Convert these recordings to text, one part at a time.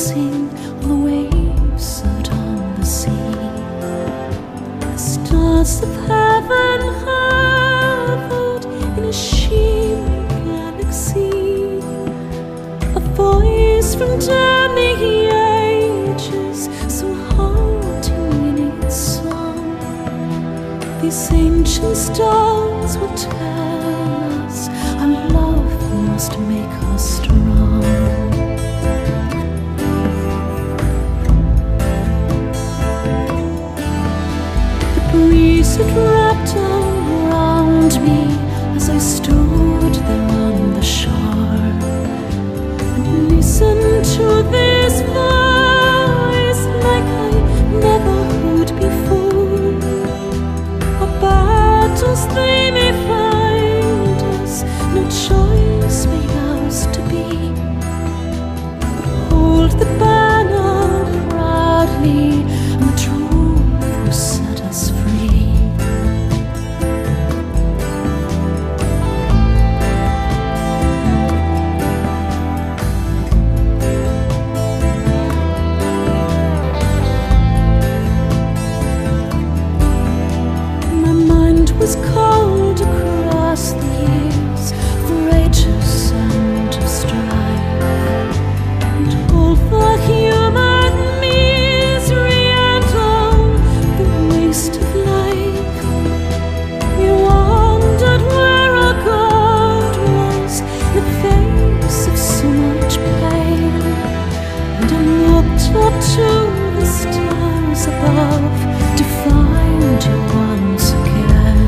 dancing on the waves out on the sea. The stars of heaven hovered in a shimmering galaxy. A voice from down the ages, so haunting in its song. These ancient stars will tell us our love must make us strong. The breeze had wrapped around me as I stood there on the shore and listened to this voice like I never heard before. Our battles they may find us, no choice made ours to be, but hold the banner proudly, and the truth will set us free. My mind was cold across the years of ages and of strife, and all for human misery and all the waste of life. We wondered where our God was in the face of so much pain, and I looked up to the stars above to find you once again.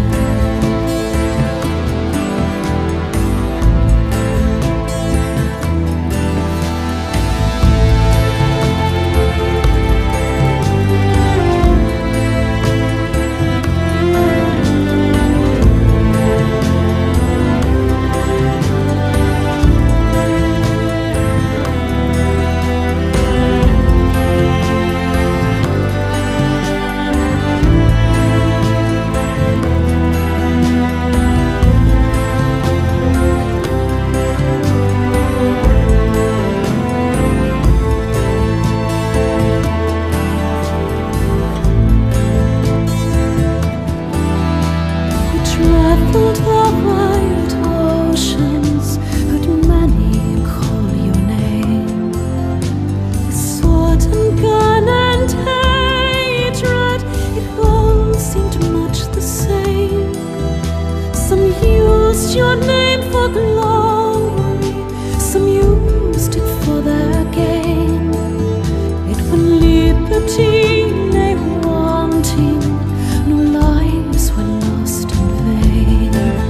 Traveled the wide oceans, heard many call your name. With sword and gun and hatred, it all seemed much the same. Some used your name for glory, some used it for their gain. Yet when liberty lay wanting, no lives were lost in vain.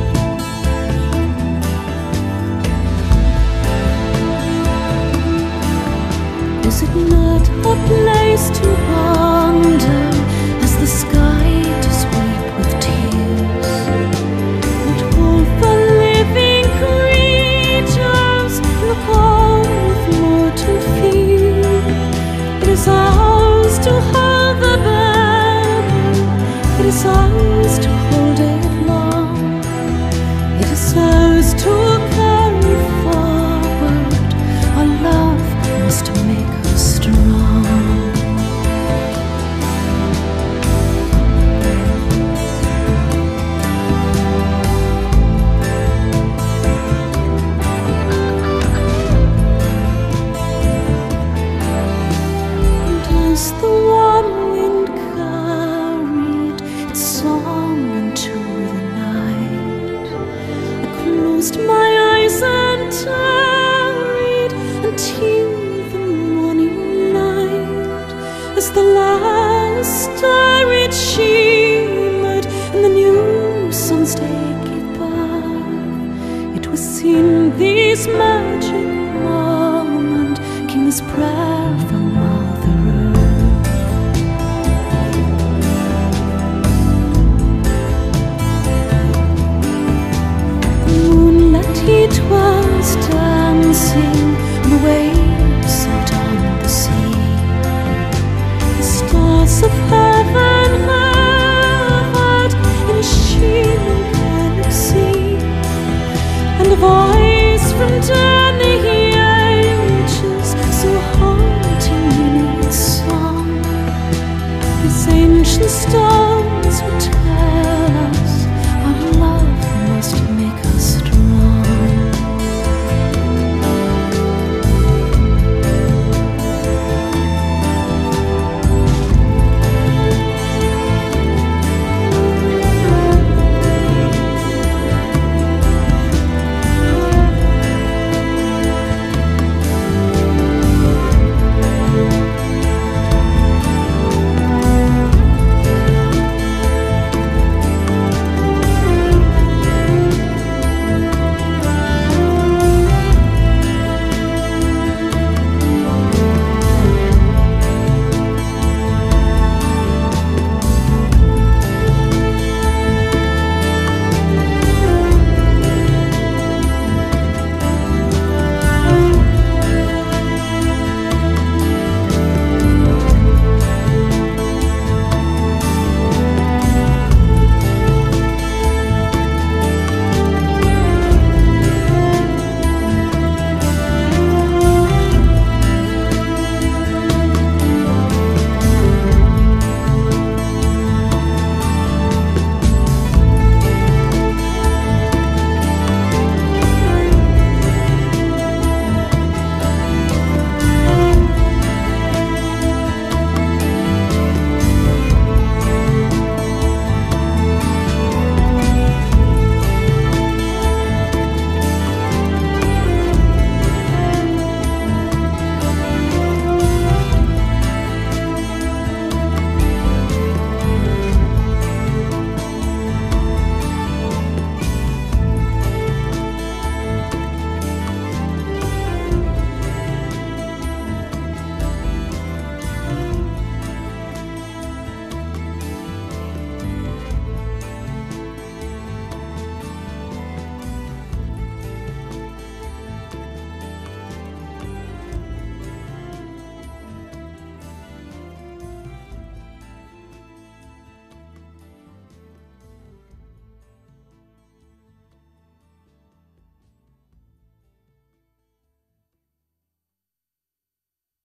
Is it not a place to wander as the sky does weep with tears, and all the living creatures look on with mortal fear? It is ours to hold the banner, it is ours to hold it long, it is ours to carry forward. Our love must make us strong. And as the warm wind carried its song into the night, I closed my eyes and tarried until the morning light. As the last star it shimmered and the new sun's day gave birth, it was in this magic moment came this prayer from Mother Earth. The moonlight it was dancing on the waves